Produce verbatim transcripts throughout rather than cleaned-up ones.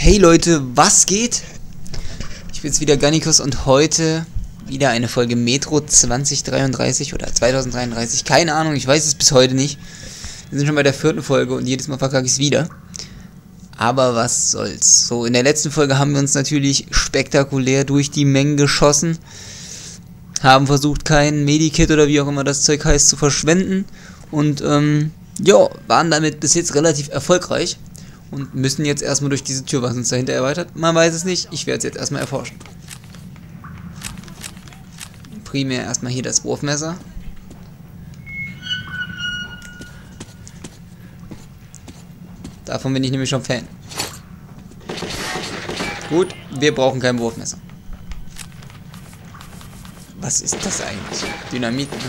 Hey Leute, was geht? Ich bin's wieder, Gannikus, und heute wieder eine Folge Metro zwanzig dreiunddreißig oder zweitausenddreiunddreißig, keine Ahnung, ich weiß es bis heute nicht. Wir sind schon bei der vierten Folge und jedes Mal verkacke ich es wieder. Aber was soll's. So, in der letzten Folge haben wir uns natürlich spektakulär durch die Mengen geschossen. Haben versucht, kein Medikit oder wie auch immer das Zeug heißt zu verschwenden. Und, ähm, ja, waren damit bis jetzt relativ erfolgreich. Und müssen jetzt erstmal durch diese Tür, was uns dahinter erweitert. Man weiß es nicht, ich werde es jetzt erstmal erforschen. Primär erstmal hier das Wurfmesser. Davon bin ich nämlich schon Fan. Gut, wir brauchen kein Wurfmesser. Was ist das eigentlich? Dynamit, ne?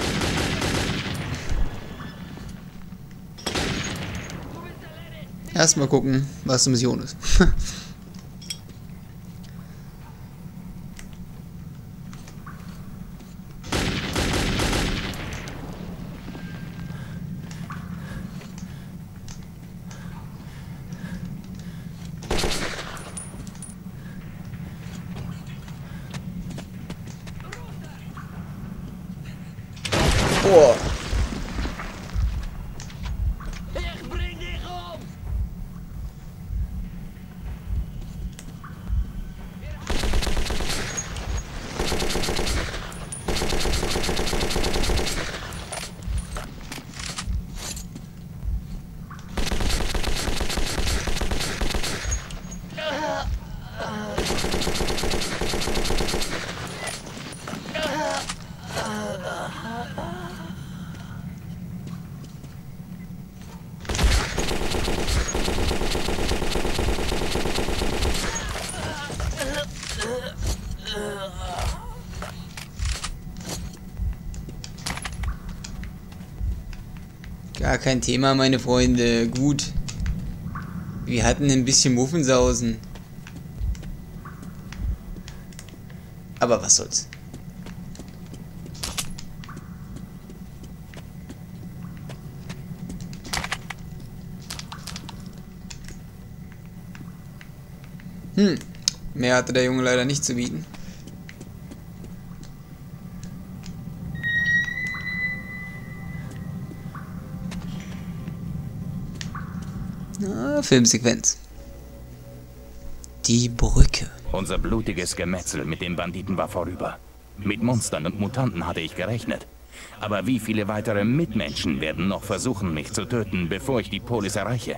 Erstmal gucken, was die Mission ist. Boah. Ich bring dich um! Gar kein Thema, meine Freunde. Gut. Wir hatten ein bisschen Muffensausen. Aber was soll's. Hm. Mehr hatte der Junge leider nicht zu bieten. Ah, Filmsequenz. Die Brücke. Unser blutiges Gemetzel mit den Banditen war vorüber. Mit Monstern und Mutanten hatte ich gerechnet. Aber wie viele weitere Mitmenschen werden noch versuchen, mich zu töten, bevor ich die Polis erreiche?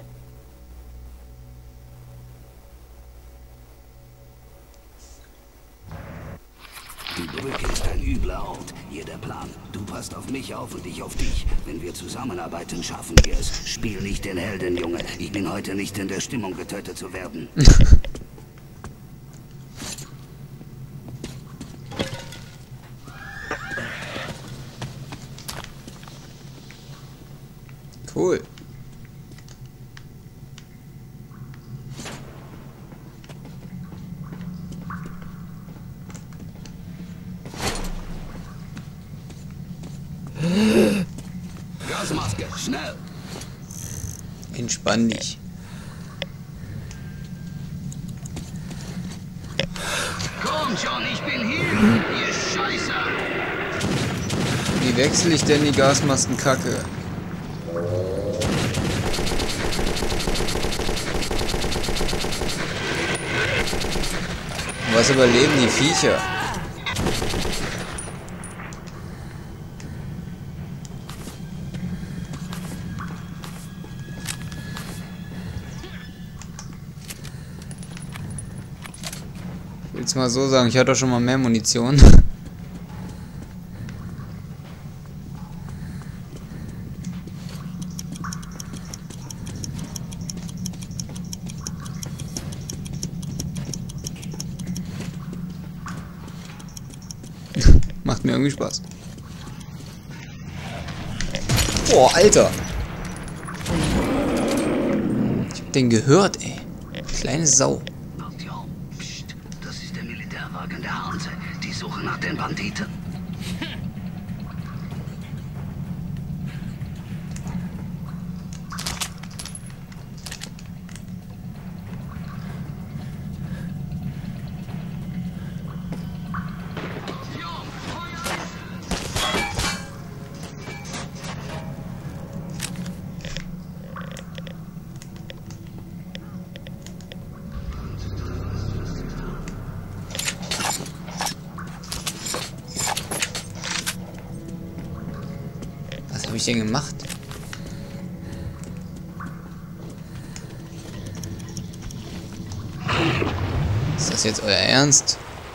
Die Brücke ist ein übler Ort. Hier der Plan. Du passt auf mich auf und ich auf dich. Wenn wir zusammenarbeiten, schaffen wir es. Spiel nicht den Helden, Junge. Ich bin heute nicht in der Stimmung, getötet zu werden. Cool. Gasmaske, schnell! Entspann dich. Komm schon, ich bin hier! Ihr Scheiße! Wie wechsle ich denn die Gasmaskenkacke? Was überleben die Viecher? Ich will's mal so sagen, ich hatte doch schon mal mehr Munition. Macht mir irgendwie Spaß. Boah, Alter. Ich hab den gehört, ey. Kleine Sau. Psst, das ist der Militärwagen der Hanse. Die suchen nach den Banditen. Was habe ich denn gemacht? Ist das jetzt euer Ernst?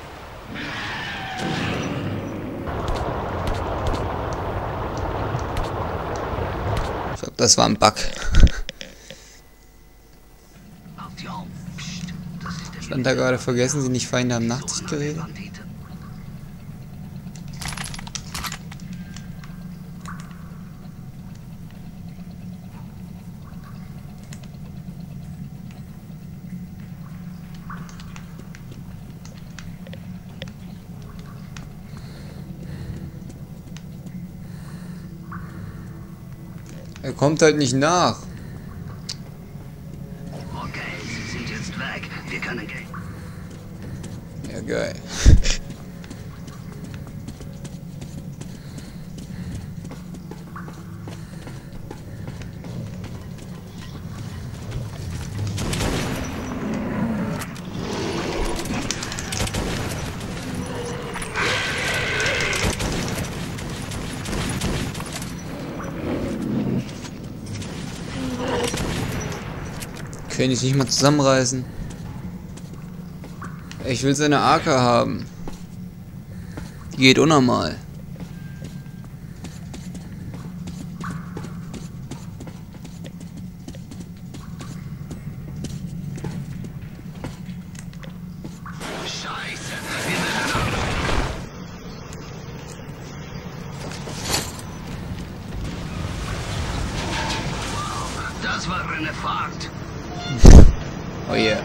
Ich glaube, das war ein Bug. Stand da gerade, vergessen Sie nicht, Feinde haben Nachtsichtgeräte. Er kommt halt nicht nach. Okay, sie sind jetzt weg. Wir können gehen. Ja, geil. Können die sich nicht mal zusammenreißen? Ich will seine A K haben. Die geht unnormal. Scheiße. Das war eine Fahrt. Oh yeah.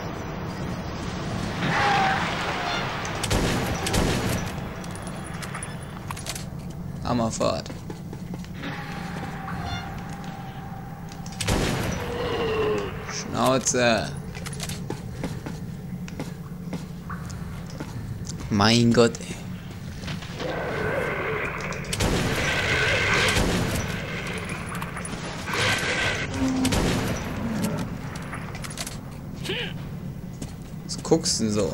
Hammerfahrt. Schnauze. Mein Gott, ey. Was guckst du denn so?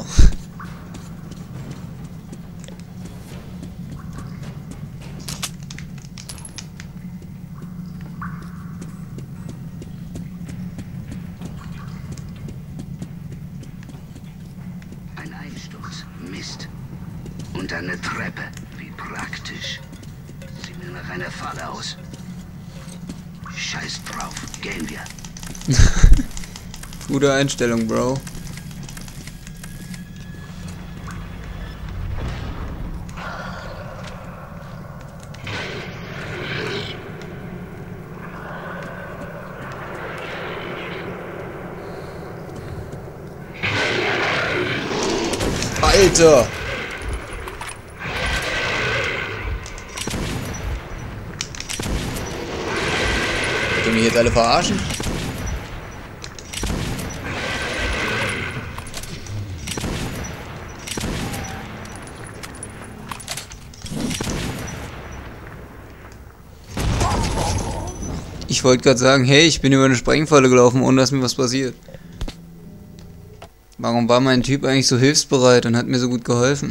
Ein Einsturz. Mist. Und eine Treppe. Wie praktisch. Sieht mir nach einer Falle aus. Scheiß drauf. Gehen wir. Gute Einstellung, Bro. Alter! Wollt ihr mich jetzt alle verarschen? Ich wollte gerade sagen, hey, ich bin über eine Sprengfalle gelaufen, ohne dass mir was passiert. Warum war mein Typ eigentlich so hilfsbereit und hat mir so gut geholfen?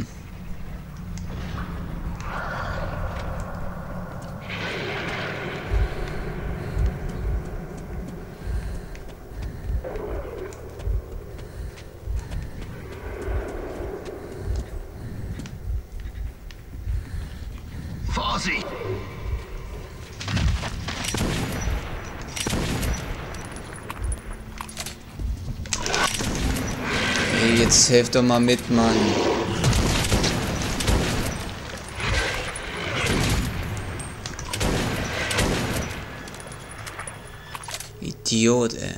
Vorsicht! Hey, jetzt helft doch mal mit, Mann. Idiot, ey.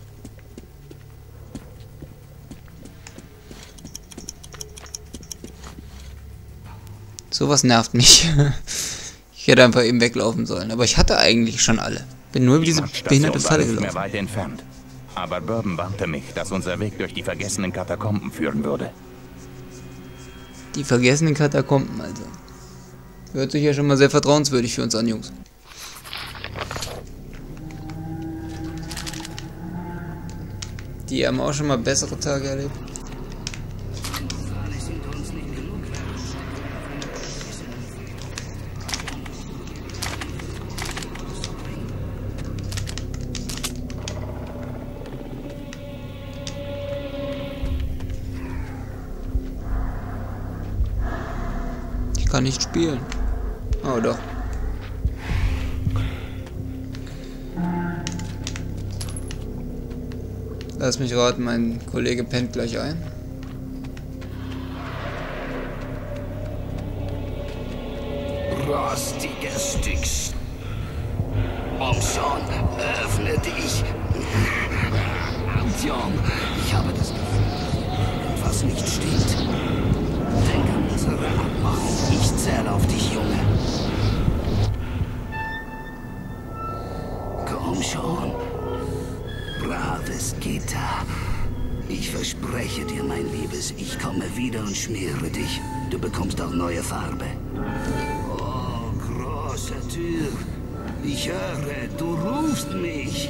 Sowas nervt mich. Ich hätte einfach eben weglaufen sollen. Aber ich hatte eigentlich schon alle. Bin nur über diese behinderte Falle gelaufen. Mehr weit entfernt. Aber Bourbon warnte mich, dass unser Weg durch die vergessenen Katakomben führen würde. Die vergessenen Katakomben, also. Hört sich ja schon mal sehr vertrauenswürdig für uns an, Jungs. Die haben auch schon mal bessere Tage erlebt. kann nicht spielen. Oh doch. Lass mich raten, mein Kollege pennt gleich ein. Rostiges Stück. Komm schon, öffne dich. Artyom, ich habe das Gefühl, etwas nicht stimmt. Denk an unsere Abmachung. Ich zähle auf dich, Junge. Komm schon. Braves Gitter. Ich verspreche dir, mein Liebes, ich komme wieder und schmiere dich. Du bekommst auch neue Farbe. Oh, große Tür. Ich höre, du rufst mich.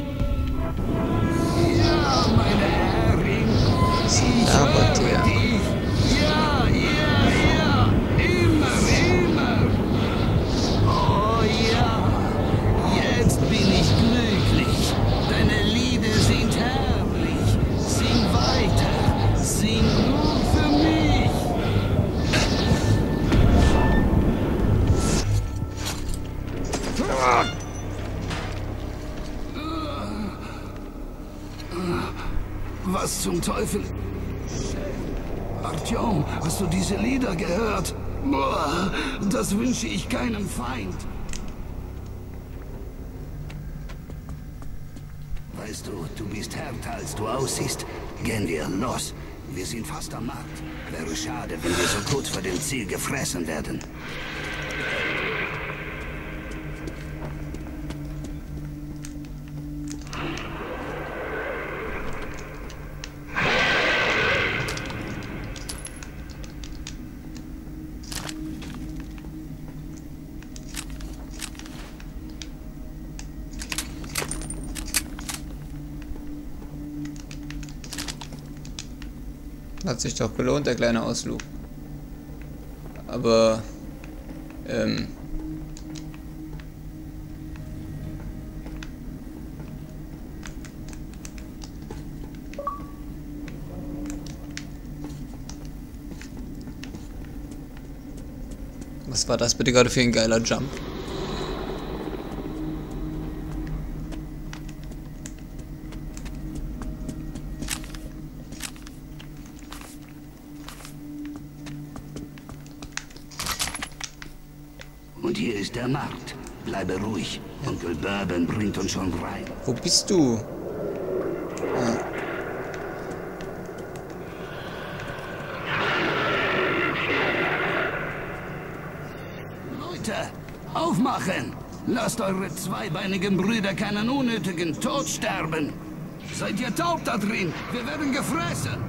Ja, meine Herrin. Ich höre dich. Ja, ja, ja. Immer, immer. Oh ja. Jetzt bin ich glücklich. Deine Lieder sind herrlich. Sing weiter. Sing nur für mich. Was zum Teufel? Artyom, hast du diese Lieder gehört? Boah, das wünsche ich keinem Feind. Weißt du, du bist härter als du aussiehst. Gehen wir los. Wir sind fast am Markt. Wäre schade, wenn wir so kurz vor dem Ziel gefressen werden. Hat sich doch gelohnt, der kleine Ausflug. Aber, ähm... was war das bitte gerade für ein geiler Jump? Und hier ist der Markt. Bleibe ruhig. Onkel Bourbon bringt uns schon rein. Wo bist du? Ah. Leute, aufmachen! Lasst eure zweibeinigen Brüder keinen unnötigen Tod sterben. Seid ihr taub da drin? Wir werden gefressen.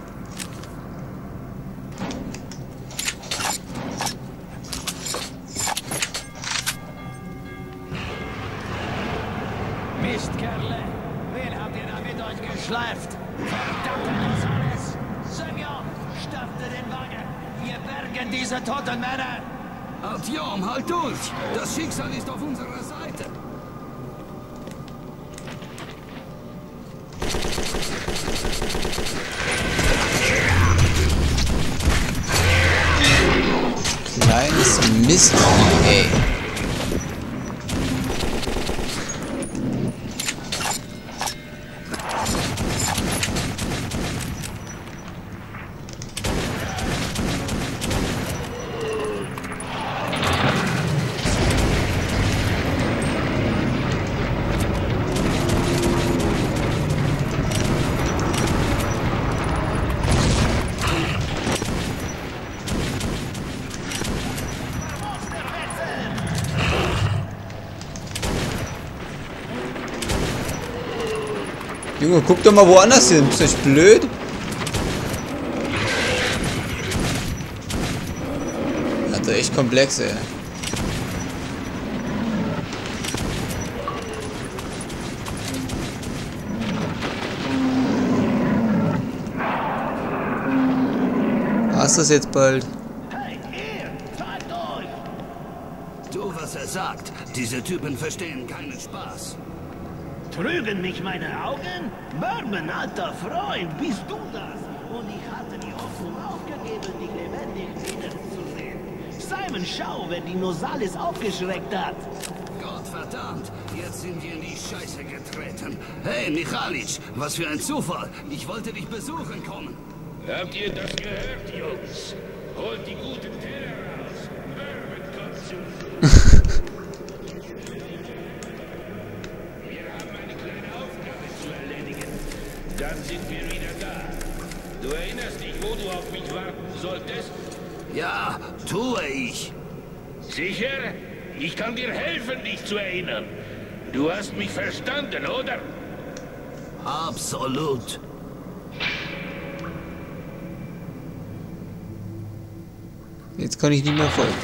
Mistkerle, wen habt ihr da mit euch geschleift? Verdammte Gonzales! Senor, startet den Wagen! Wir bergen diese toten Männer! Artyom, halt durch! Das Schicksal ist auf unserer Seite! Kleines Mist, ey. Junge, guck doch mal woanders hin. Bist du echt blöd? Also echt komplex, ey. Hast du das jetzt bald? Hey, ihr! Zeigt euch! Tu, was er sagt. Diese Typen verstehen keinen Spaß. Trügen mich meine Augen? Bourbon, alter Freund, bist du das? Und ich hatte die Hoffnung aufgegeben, dich lebendig wiederzusehen. Simon, schau, wenn die Nosalis aufgeschreckt hat. Gottverdammt, jetzt sind wir in die Scheiße getreten. Hey, Michalic, was für ein Zufall. Ich wollte dich besuchen kommen. Habt ihr das gehört, Jungs? Holt die guten Teller raus. Bourbon kommt zu. Wir haben eine kleine Aufgabe zu erledigen. Dann sind wir wieder da. Du erinnerst dich, wo du auf mich warten solltest? Ja, tue ich. Sicher? Ich kann dir helfen, dich zu erinnern. Du hast mich verstanden, oder? Absolut. Jetzt kann ich nicht mehr folgen.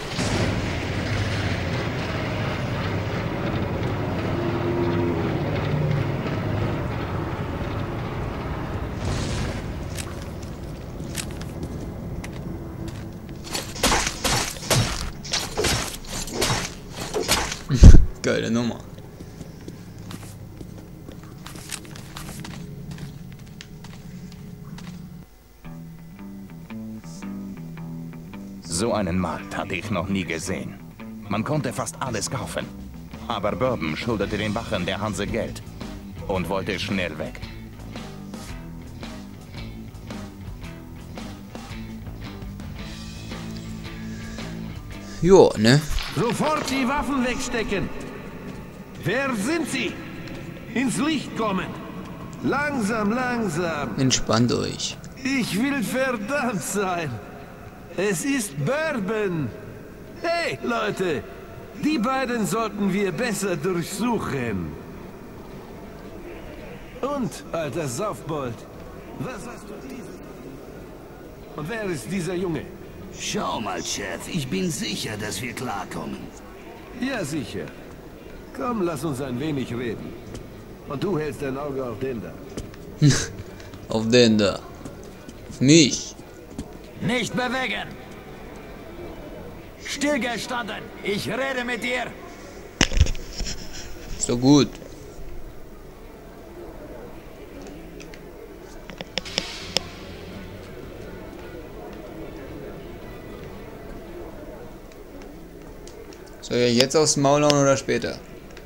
Geile Nummer. So einen Markt hatte ich noch nie gesehen. Man konnte fast alles kaufen. Aber Bourbon schuldete den Wachen der Hanse Geld und wollte schnell weg. Jo, ne? Sofort die Waffen wegstecken! Wer sind Sie? Ins Licht kommen! Langsam, langsam! Entspannt euch. Ich will verdammt sein! Es ist Bourbon! Hey, Leute! Die beiden sollten wir besser durchsuchen. Und, alter Saufbold, was hast du diesem? Und wer ist dieser Junge? Schau mal, Chef, ich bin sicher, dass wir klarkommen. Ja, sicher. Komm, lass uns ein wenig reden. Und du hältst dein Auge auf den da. Auf den da. Auf mich. Nicht bewegen! Stillgestanden! Ich rede mit dir! Ist doch gut. Soll ich jetzt aufs Maul hauen oder später?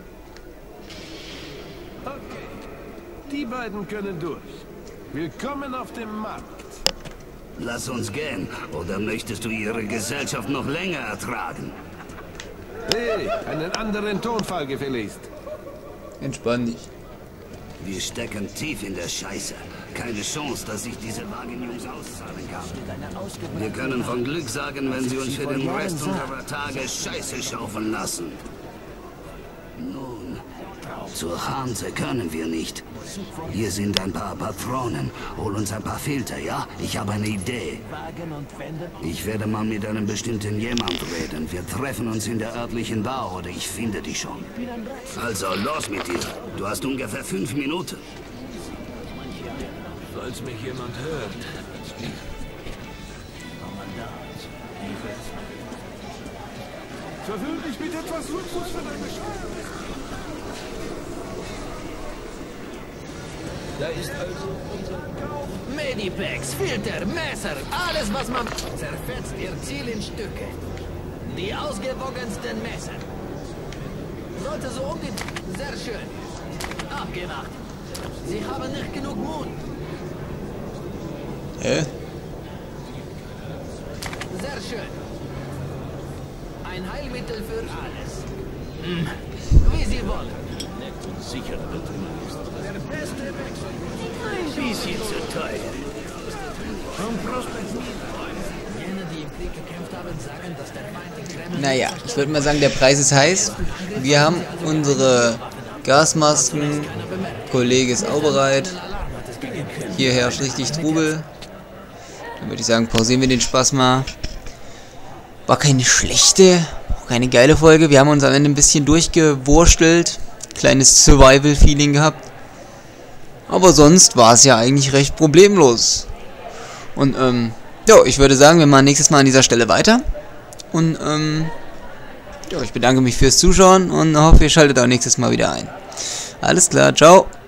Okay. Die beiden können durch. Willkommen auf dem Markt. Lass uns gehen, oder möchtest du ihre Gesellschaft noch länger ertragen? Hey, einen anderen Tonfall gefälligst. Entspann dich. Wir stecken tief in der Scheiße. Keine Chance, dass sich diese Wagenjungs auszahlen kann. Wir können von Glück sagen, wenn sie uns für den Rest unserer Tage Scheiße schaufeln lassen. Nun, zur Hanse können wir nicht. Hier sind ein paar Patronen. Hol uns ein paar Filter, ja? Ich habe eine Idee. Ich werde mal mit einem bestimmten jemand reden. Wir treffen uns in der örtlichen Bar oder ich finde dich schon. Also, los mit dir. Du hast ungefähr fünf Minuten. Falls mich jemand hört. Verwöhn dich mit etwas Luxus für deine Schreibe. Da ist also unser Kauf. Medipacks, Filter, Messer, alles was man... Zerfetzt ihr Ziel in Stücke. Die ausgewogensten Messer. Sollte so um die... Sehr schön. Abgemacht. Sie haben nicht genug Mut. Hä? Sehr schön. Ein Heilmittel für alles. Hm. Wie Sie wollen. Nett und sicher Betrug ist. Der beste Wechsel. Ein bisschen zu teuer. Vom Prospekt. Jene, die im Krieg gekämpft haben, sagen, dass der Feind den Kreml... Naja, ich würde mal sagen, der Preis ist heiß. Wir haben unsere Gasmasken. Kollege ist auch bereit. Hier herrscht richtig Trubel. Dann würde ich sagen, pausieren wir den Spaß mal. War keine schlechte, keine geile Folge. Wir haben uns am Ende ein bisschen durchgewurstelt. Kleines Survival-Feeling gehabt. Aber sonst war es ja eigentlich recht problemlos. Und, ähm, ja, ich würde sagen, wir machen nächstes Mal an dieser Stelle weiter. Und, ähm, ja, ich bedanke mich fürs Zuschauen und hoffe, ihr schaltet auch nächstes Mal wieder ein. Alles klar, ciao.